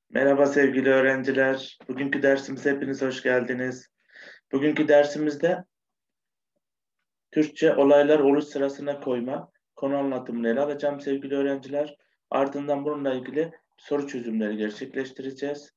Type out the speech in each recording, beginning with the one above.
Merhaba sevgili öğrenciler. Bugünkü dersimize hepiniz hoş geldiniz. Bugünkü dersimizde Türkçe olaylar oluş sırasına koyma konu anlatımını ele alacağım sevgili öğrenciler. Ardından bununla ilgili soru çözümleri gerçekleştireceğiz.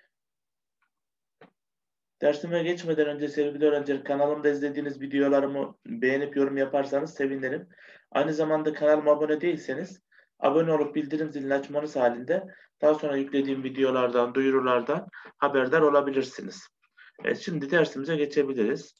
Dersime geçmeden önce sevgili öğrenciler kanalımda izlediğiniz videolarımı beğenip yorum yaparsanız sevinirim. Aynı zamanda kanalıma abone değilseniz abone olup bildirim zilini açmanız halinde daha sonra yüklediğim videolardan, duyurulardan haberdar olabilirsiniz. Evet, şimdi dersimize geçebiliriz.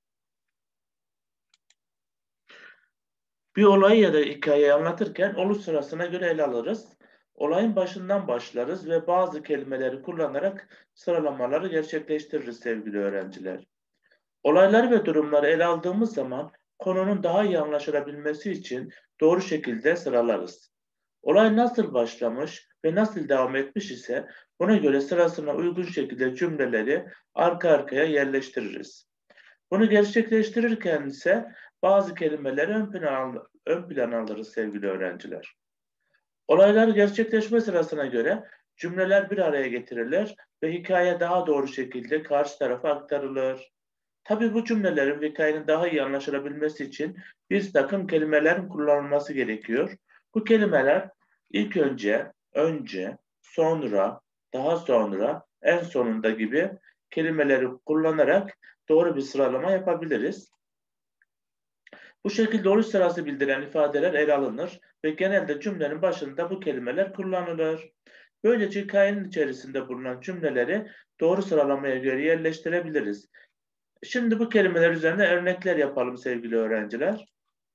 Bir olayı ya da hikayeyi anlatırken oluş sırasına göre ele alırız. Olayın başından başlarız ve bazı kelimeleri kullanarak sıralamaları gerçekleştiririz sevgili öğrenciler. Olayları ve durumları ele aldığımız zaman konunun daha iyi anlaşılabilmesi için doğru şekilde sıralarız. Olay nasıl başlamış ve nasıl devam etmiş ise buna göre sırasına uygun şekilde cümleleri arka arkaya yerleştiririz. Bunu gerçekleştirirken ise bazı kelimeleri ön plana alırız sevgili öğrenciler. Olaylar gerçekleşme sırasına göre cümleler bir araya getirilir ve hikaye daha doğru şekilde karşı tarafa aktarılır. Tabii bu cümlelerin ve hikayenin daha iyi anlaşılabilmesi için bir takım kelimelerin kullanılması gerekiyor. Bu kelimeler ilk önce, sonra, daha sonra, en sonunda gibi kelimeleri kullanarak doğru bir sıralama yapabiliriz. Bu şekilde oluş sırası bildiren ifadeler ele alınır ve genelde cümlenin başında bu kelimeler kullanılır. Böylece hikayenin içerisinde bulunan cümleleri doğru sıralamaya göre yerleştirebiliriz. Şimdi bu kelimeler üzerine örnekler yapalım sevgili öğrenciler.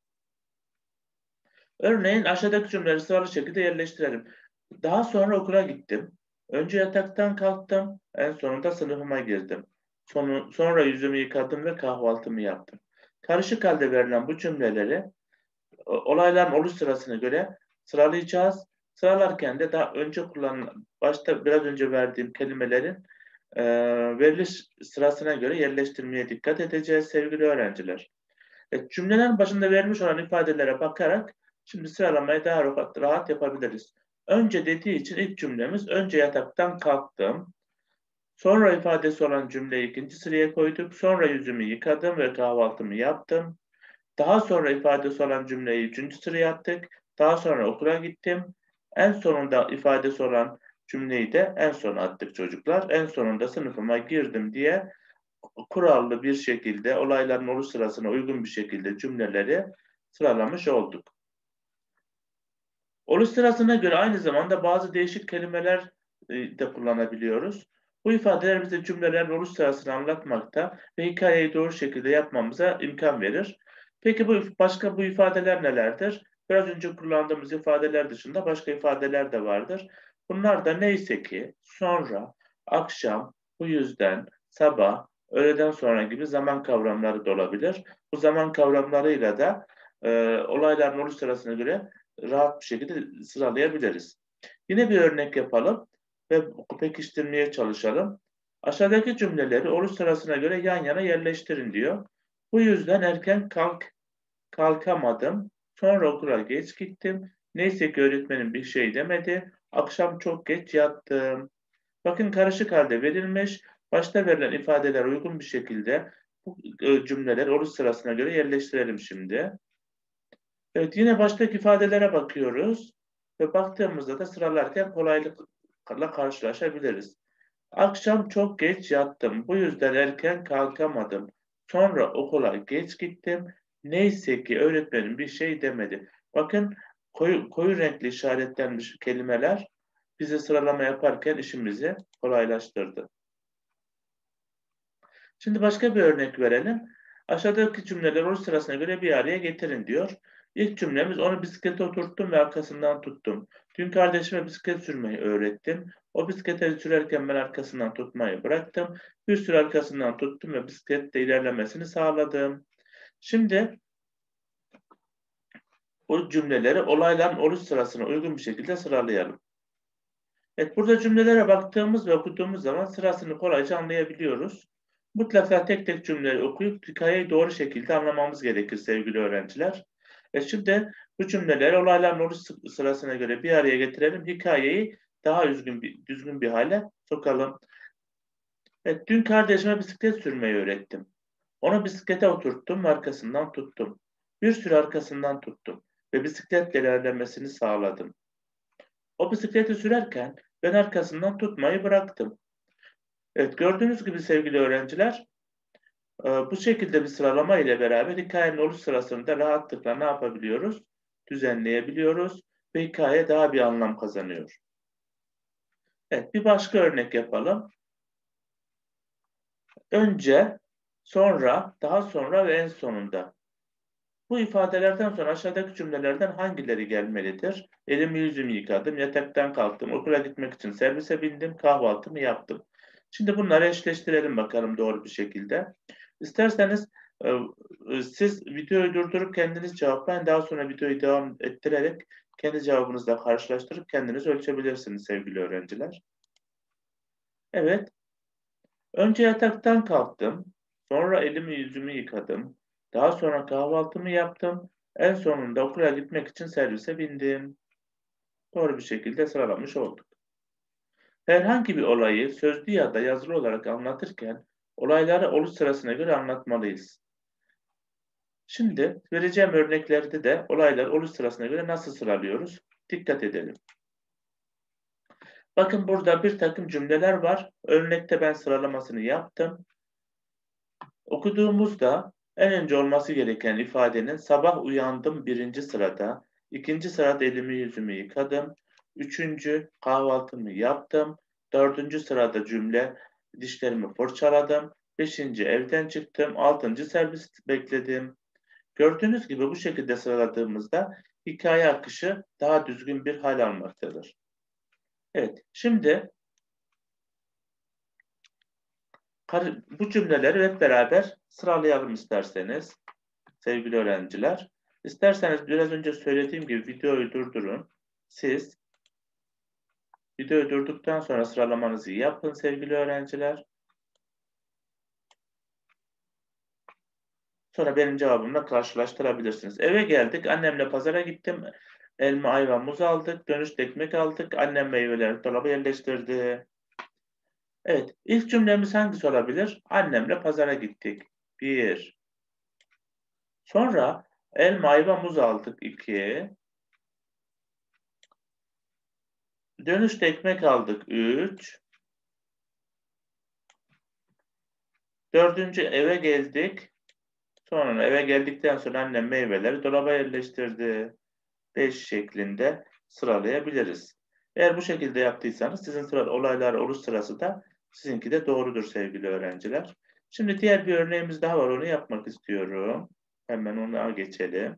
Örneğin aşağıdaki cümleleri sıralı şekilde yerleştirelim. Daha sonra okula gittim. Önce yataktan kalktım. En sonunda sınıfıma girdim. Sonra yüzümü yıkadım ve kahvaltımı yaptım. Karışık halde verilen bu cümleleri olayların oluş sırasına göre sıralayacağız. Sıralarken de daha önce kullanılan, başta biraz önce verdiğim kelimelerin e, veriliş sırasına göre yerleştirmeye dikkat edeceğiz sevgili öğrenciler. Cümlelerin başında verilmiş olan ifadelere bakarak şimdi sıralamayı daha rahat yapabiliriz. Önce dediği için ilk cümlemiz önce yataktan kalktım. Sonra ifadesi olan cümleyi ikinci sıraya koyduk. Sonra yüzümü yıkadım ve kahvaltımı yaptım. Daha sonra ifadesi olan cümleyi üçüncü sıraya attık. Daha sonra okula gittim. En sonunda ifadesi olan cümleyi de en sona attık çocuklar. En sonunda sınıfıma girdim diye kurallı bir şekilde olayların oluş sırasına uygun bir şekilde cümleleri sıralamış olduk. Oluş sırasına göre aynı zamanda bazı değişik kelimeler de kullanabiliyoruz. Bu ifadeler bize cümlelerin oluş sırasını anlatmakta ve hikayeyi doğru şekilde yapmamıza imkan verir. Peki başka bu ifadeler nelerdir? Biraz önce kullandığımız ifadeler dışında başka ifadeler de vardır. Bunlar da neyse ki, sonra, akşam, bu yüzden, sabah, öğleden sonra gibi zaman kavramları da olabilir. Bu zaman kavramlarıyla da olayların oluş sırasına göre rahat bir şekilde sıralayabiliriz. Yine bir örnek yapalım ve pekiştirmeye çalışalım. Aşağıdaki cümleleri oluş sırasına göre yan yana yerleştirin diyor. Bu yüzden erken kalkamadım. Sonra okula geç gittim. Neyse ki öğretmenim bir şey demedi. Akşam çok geç yattım. Bakın karışık halde verilmiş. Başta verilen ifadeler uygun bir şekilde bu cümleleri oluş sırasına göre yerleştirelim şimdi. Evet, yine baştaki ifadelere bakıyoruz ve baktığımızda da sıralarken kolaylıkla karşılaşabiliriz. Akşam çok geç yattım. Bu yüzden erken kalkamadım. Sonra okula geç gittim. Neyse ki öğretmenim bir şey demedi. Bakın koyu renkli işaretlenmiş kelimeler bize sıralama yaparken işimizi kolaylaştırdı. Şimdi başka bir örnek verelim. Aşağıdaki cümleleri oluş sırasına göre bir araya getirin diyor. İlk cümlemiz onu bisiklete oturttum ve arkasından tuttum. Dün kardeşime bisiklet sürmeyi öğrettim. O bisiklete sürerken ben arkasından tutmayı bıraktım. Bir süre arkasından tuttum ve bisiklette ilerlemesini sağladım. Şimdi bu cümleleri olayların oluş sırasına uygun bir şekilde sıralayalım. Evet, burada cümlelere baktığımız ve okuduğumuz zaman sırasını kolayca anlayabiliyoruz. Mutlaka tek tek cümleleri okuyup hikayeyi doğru şekilde anlamamız gerekir sevgili öğrenciler. Şimdi bu cümleleri olayların oluş sırasına göre bir araya getirelim. Hikayeyi daha düzgün bir hale sokalım. Evet, dün kardeşime bisiklet sürmeyi öğrettim. Onu bisiklete oturttum ve arkasından tuttum. Bir süre arkasından tuttum ve bisikletle ilerlemesini sağladım. O bisikleti sürerken ben arkasından tutmayı bıraktım. Evet, gördüğünüz gibi sevgili öğrenciler, bu şekilde bir sıralama ile beraber hikayenin oluş sırasında rahatlıkla ne yapabiliyoruz? Düzenleyebiliyoruz ve hikaye daha bir anlam kazanıyor. Evet, bir başka örnek yapalım. Önce, sonra, daha sonra ve en sonunda. Bu ifadelerden sonra aşağıdaki cümlelerden hangileri gelmelidir? Elimi yüzümü yıkadım, yataktan kalktım, okula gitmek için servise bindim, kahvaltımı yaptım. Şimdi bunları eşleştirelim bakalım doğru bir şekilde. İsterseniz siz videoyu durdurup kendiniz cevaplayın. Daha sonra videoyu devam ettirerek kendi cevabınızla karşılaştırıp kendiniz ölçebilirsiniz sevgili öğrenciler. Evet. Önce yataktan kalktım, sonra elimi yüzümü yıkadım, daha sonra kahvaltımı yaptım, en sonunda okula gitmek için servise bindim. Doğru bir şekilde sıralamış olduk. Herhangi bir olayı sözlü ya da yazılı olarak anlatırken olayları oluş sırasına göre anlatmalıyız. Şimdi vereceğim örneklerde de olayları oluş sırasına göre nasıl sıralıyoruz? Dikkat edelim. Bakın burada bir takım cümleler var. Örnekte ben sıralamasını yaptım. Okuduğumuzda en önce olması gereken ifadenin sabah uyandım birinci sırada, ikinci sırada elimi yüzümü yıkadım, üçüncü kahvaltımı yaptım, dördüncü sırada cümle dişlerimi fırçaladım, beşinci evden çıktım, altıncı servis bekledim. Gördüğünüz gibi bu şekilde sıraladığımızda hikaye akışı daha düzgün bir hal almaktadır. Evet, şimdi bu cümleleri hep beraber sıralayalım isterseniz sevgili öğrenciler. İsterseniz biraz önce söylediğim gibi videoyu durdurun. Siz videoyu durduktan sonra sıralamanızı yapın sevgili öğrenciler. Sonra benim cevabımla karşılaştırabilirsiniz. Eve geldik. Annemle pazara gittim. Elma, ayva, muz aldık. Dönüşte ekmek aldık. Annem meyveleri dolaba yerleştirdi. Evet. İlk cümlemiz hangisi olabilir? Annemle pazara gittik. 1. Sonra elma, ayva, muz aldık. 2. Dönüşte ekmek aldık. 3. Dördüncü eve geldik. Sonra eve geldikten sonra annem meyveleri dolaba yerleştirdi. 5 şeklinde sıralayabiliriz. Eğer bu şekilde yaptıysanız sizin olaylar oluş sırası da sizinki de doğrudur sevgili öğrenciler. Şimdi diğer bir örneğimiz daha var. Onu yapmak istiyorum. Hemen ona geçelim.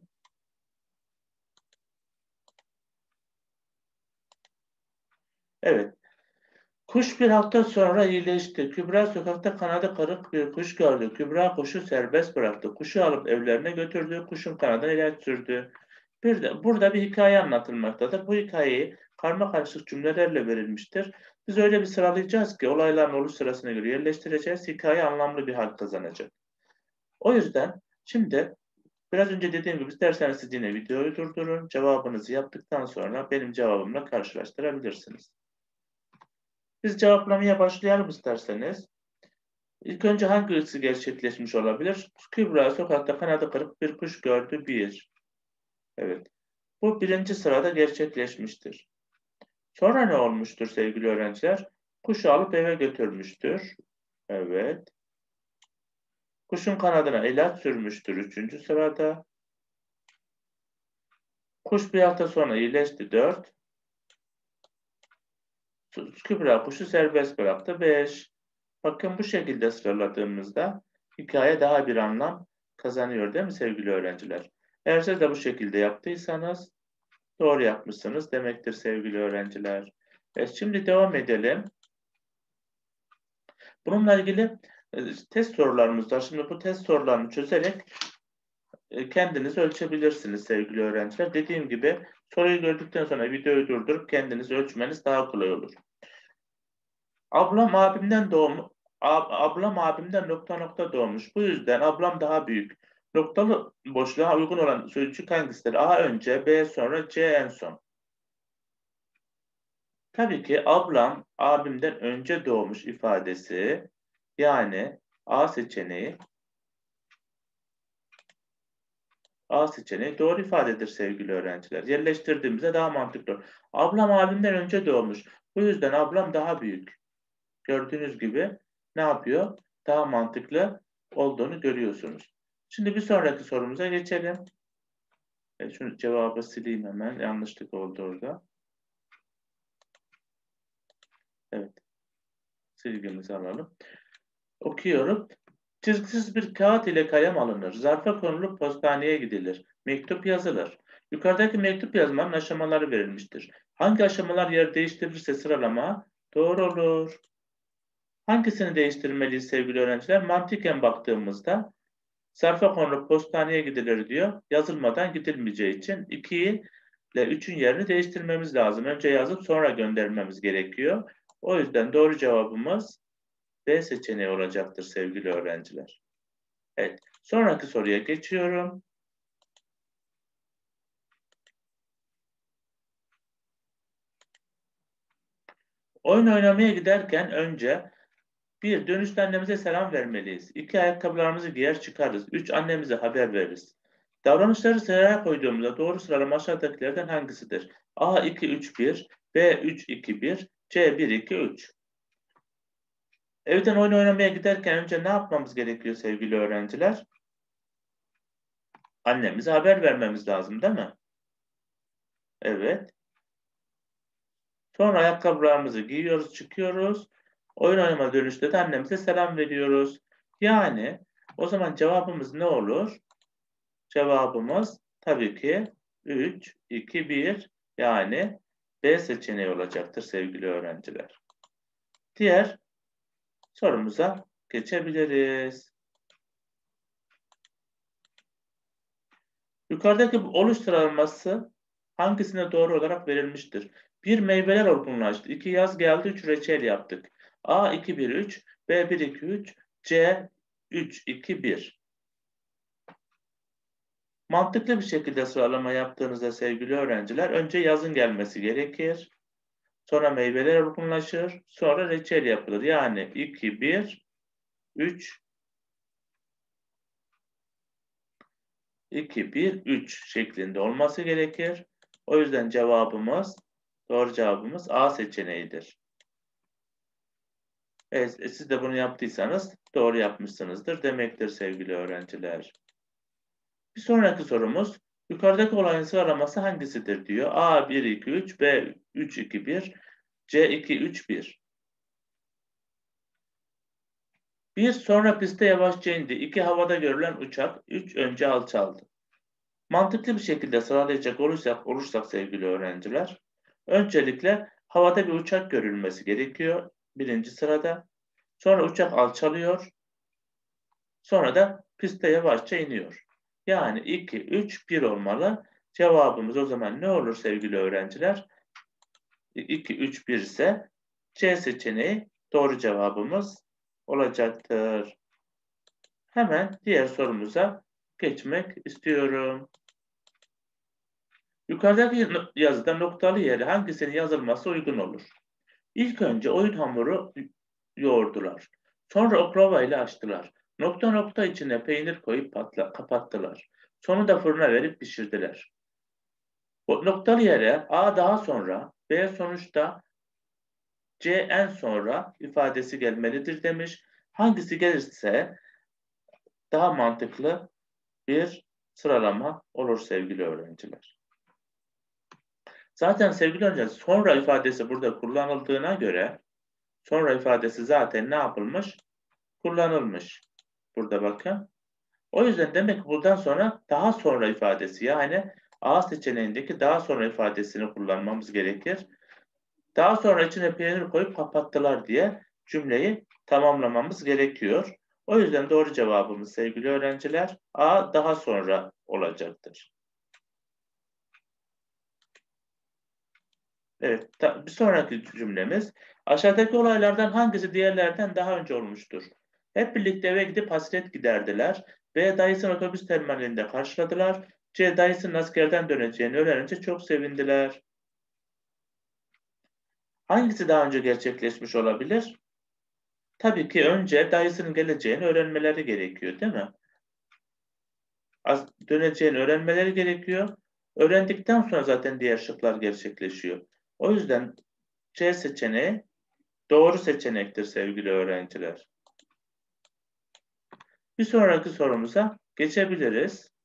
Evet. Kuş bir hafta sonra iyileşti. Kübra sokakta kanadı kırık bir kuş gördü. Kübra kuşu serbest bıraktı. Kuşu alıp evlerine götürdü. Kuşun kanadına ilaç sürdü. Burada bir hikaye anlatılmaktadır. Bu hikayeyi karma karışık cümlelerle verilmiştir. Biz öyle bir sıralayacağız ki olayların oluş sırasına göre yerleştireceğiz. Hikaye anlamlı bir hal kazanacak. O yüzden şimdi biraz önce dediğim gibi isterseniz siz yine videoyu durdurun. Cevabınızı yaptıktan sonra benim cevabımla karşılaştırabilirsiniz. Biz cevaplamaya başlayalım isterseniz. İlk önce hangisi gerçekleşmiş olabilir? Kübra sokakta kanadı kırık bir kuş gördü. 1. Evet. Bu birinci sırada gerçekleşmiştir. Sonra ne olmuştur sevgili öğrenciler? Kuşu alıp eve götürmüştür. Evet. Kuşun kanadına ilaç sürmüştür. Üçüncü sırada. Kuş bir hafta sonra iyileşti. 4. Kübra kuşu serbest bıraktı. 5. Bakın bu şekilde sıraladığımızda hikaye daha bir anlam kazanıyor değil mi sevgili öğrenciler? Eğer siz de bu şekilde yaptıysanız doğru yapmışsınız demektir sevgili öğrenciler. Evet, şimdi devam edelim. Bununla ilgili test sorularımız var. Şimdi bu test sorularını çözerek kendiniz ölçebilirsiniz sevgili öğrenciler. Dediğim gibi soruyu gördükten sonra videoyu durdurup kendiniz ölçmeniz daha kolay olur. Ablam abimden nokta nokta doğmuş. Bu yüzden ablam daha büyük. Noktalı boşluğa uygun olan sözcük hangisidir? A önce, B sonra, C en son. Tabii ki ablam abimden önce doğmuş ifadesi, yani A seçeneği doğru ifadedir sevgili öğrenciler. Yerleştirdiğimizde daha mantıklı. Ablam abimden önce doğmuş. Bu yüzden ablam daha büyük. Gördüğünüz gibi ne yapıyor? Daha mantıklı olduğunu görüyorsunuz. Şimdi bir sonraki sorumuza geçelim. Şunu cevabı sileyim hemen. Yanlışlık oldu orada. Evet. Silgimizi alalım. Okuyorum. Çizgisiz bir kağıt ile kalem alınır. Zarfa konulup postaneye gidilir. Mektup yazılır. Yukarıdaki mektup yazmanın aşamaları verilmiştir. Hangi aşamalar yer değiştirirse sıralama doğru olur. Hangisini değiştirmeliyiz sevgili öğrenciler? Mantıken baktığımızda zarfa konulup postaneye gidilir diyor. Yazılmadan gidilmeyeceği için 2'yi ile 3'ün yerini değiştirmemiz lazım. Önce yazıp sonra göndermemiz gerekiyor. O yüzden doğru cevabımız B seçeneği olacaktır sevgili öğrenciler. Evet. Sonraki soruya geçiyorum. Oyun oynamaya giderken önce 1. Dönüşte annemize selam vermeliyiz. 2. Ayakkabılarımızı giyer çıkarız. 3. Annemize haber veririz. Davranışları sıraya koyduğumuzda doğru sıralama aşağıdakilerden hangisidir? A 2 3 1, B 3 2 1, C 1 2 3. Evden oyun oynamaya giderken önce ne yapmamız gerekiyor sevgili öğrenciler? Annemize haber vermemiz lazım, değil mi? Evet. Sonra ayakkabılarımızı giyiyoruz, çıkıyoruz. Oyun oynama dönüşte de annemize selam veriyoruz. Yani o zaman cevabımız ne olur? Cevabımız tabii ki 3, 2, 1, yani B seçeneği olacaktır sevgili öğrenciler. Diğer sorumuza geçebiliriz. Yukarıdaki oluş sıralaması hangisine doğru olarak verilmiştir? 1. Meyveler olgunlaştı. 2. Yaz geldi. 3. Reçel yaptık. A 2 1 3, B 1 2 3, C 3 2 1. Mantıklı bir şekilde sıralama yaptığınızda sevgili öğrenciler önce yazın gelmesi gerekir. Sonra meyveler olgunlaşır. Sonra reçel yapılır. Yani 2 1 3 2 1 3 şeklinde olması gerekir. O yüzden doğru cevabımız A seçeneğidir. Evet, siz de bunu yaptıysanız doğru yapmışsınızdır demektir sevgili öğrenciler. Bir sonraki sorumuz, yukarıdaki olayın sıralaması hangisidir diyor. A 1 2 3, B 3 2 1, C 2 3 1. 1 sonra piste yavaşça indi. 2 havada görülen uçak. 3 önce alçaldı. Mantıklı bir şekilde sıralayacak olursak sevgili öğrenciler, öncelikle havada bir uçak görülmesi gerekiyor birinci sırada. Sonra uçak alçalıyor. Sonra da piste yavaşça iniyor. Yani 2, 3, 1 olmalı. Cevabımız o zaman ne olur sevgili öğrenciler? 2, 3, 1 ise C seçeneği doğru cevabımız olacaktır. Hemen diğer sorumuza geçmek istiyorum. Yukarıdaki yazıda noktalı yere hangisinin yazılması uygun olur? İlk önce oyun hamuru yoğurdular. Sonra oklava ile açtılar. Nokta nokta içine peynir koyup kapattılar. Sonunda fırına verip pişirdiler. O noktalı yere A daha sonra, B sonuçta, C en sonra ifadesi gelmelidir demiş. Hangisi gelirse daha mantıklı bir sıralama olur sevgili öğrenciler. Zaten sevgili öğrenciler sonra ifadesi burada kullanıldığına göre sonra ifadesi zaten ne yapılmış? Kullanılmış. Burada bakın. O yüzden demek ki buradan sonra daha sonra ifadesi, yani A seçeneğindeki daha sonra ifadesini kullanmamız gerekir. Daha sonra içine peynir koyup kapattılar diye cümleyi tamamlamamız gerekiyor. O yüzden doğru cevabımız sevgili öğrenciler A daha sonra olacaktır. Evet, bir sonraki cümlemiz, aşağıdaki olaylardan hangisi diğerlerden daha önce olmuştur? Hep birlikte eve gidip hasret giderdiler. B dayısını otobüs terminalinde karşıladılar. C dayısının askerden döneceğini öğrenince çok sevindiler. Hangisi daha önce gerçekleşmiş olabilir? Tabii ki önce dayısının geleceğini öğrenmeleri gerekiyor, değil mi? Döneceğini öğrenmeleri gerekiyor. Öğrendikten sonra zaten diğer şıklar gerçekleşiyor. O yüzden C seçeneği doğru seçenektir sevgili öğrenciler. Bir sonraki sorumuza geçebiliriz.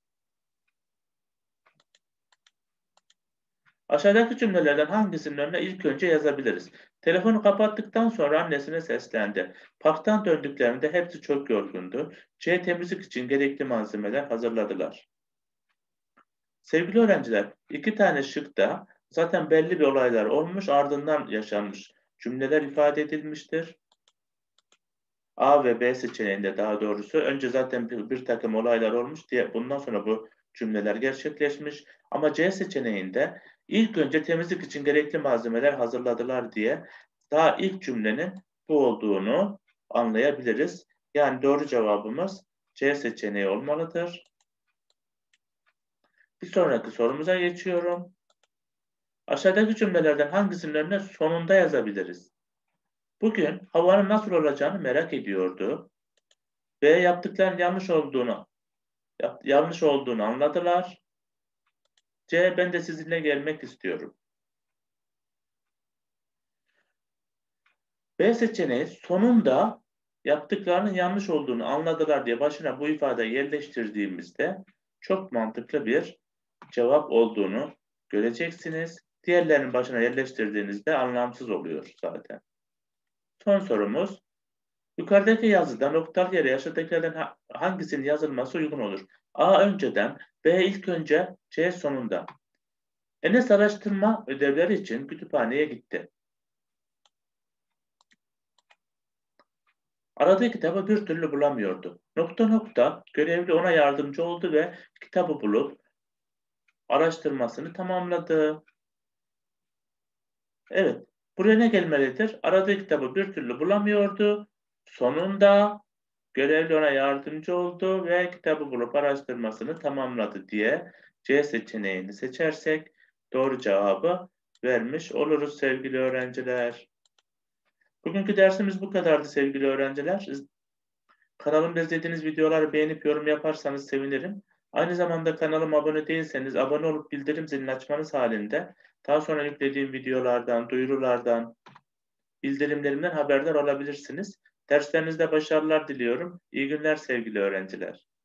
Aşağıdaki cümlelerden hangisinin önüne ilk önce yazabiliriz? Telefonu kapattıktan sonra annesine seslendi. Parktan döndüklerinde hepsi çok yorgundu. C temizlik için gerekli malzemeler hazırladılar. Sevgili öğrenciler, iki tane şıkta zaten belli bir olaylar olmuş, ardından yaşanmış cümleler ifade edilmiştir. A ve B seçeneğinde daha doğrusu önce zaten bir takım olaylar olmuş diye bundan sonra bu cümleler gerçekleşmiş. Ama C seçeneğinde ilk önce temizlik için gerekli malzemeler hazırladılar diye daha ilk cümlenin bu olduğunu anlayabiliriz. Yani doğru cevabımız C seçeneği olmalıdır. Bir sonraki sorumuza geçiyorum. Aşağıdaki cümlelerden hangisinin önüne sonunda yazabiliriz? Bugün havanın nasıl olacağını merak ediyordu. B yaptıklarının yanlış olduğunu anladılar. C ben de sizinle gelmek istiyorum. B seçeneği sonunda yaptıklarının yanlış olduğunu anladılar diye başına bu ifadeyi yerleştirdiğimizde çok mantıklı bir cevap olduğunu göreceksiniz. Diğerlerinin başına yerleştirdiğinizde anlamsız oluyor zaten. Son sorumuz. Yukarıdaki yazıda noktalı yere aşağıdakilerden hangisinin yazılması uygun olur? A önceden, B ilk önce, C sonunda. Enes araştırma ödevleri için kütüphaneye gitti. Aradığı kitabı bir türlü bulamıyordu. Nokta nokta görevli ona yardımcı oldu ve kitabı bulup araştırmasını tamamladı. Evet, buraya ne gelmelidir? Aradığı kitabı bir türlü bulamıyordu. Sonunda görevli ona yardımcı oldu ve kitabı bulup araştırmasını tamamladı diye C seçeneğini seçersek doğru cevabı vermiş oluruz sevgili öğrenciler. Bugünkü dersimiz bu kadardı sevgili öğrenciler. Kanalımda izlediğiniz videoları beğenip yorum yaparsanız sevinirim. Aynı zamanda kanalıma abone değilseniz abone olup bildirim zilini açmanız halinde daha sonra yüklediğim videolardan, duyurulardan, bildirimlerimden haberdar olabilirsiniz. Derslerinizde başarılar diliyorum. İyi günler sevgili öğrenciler.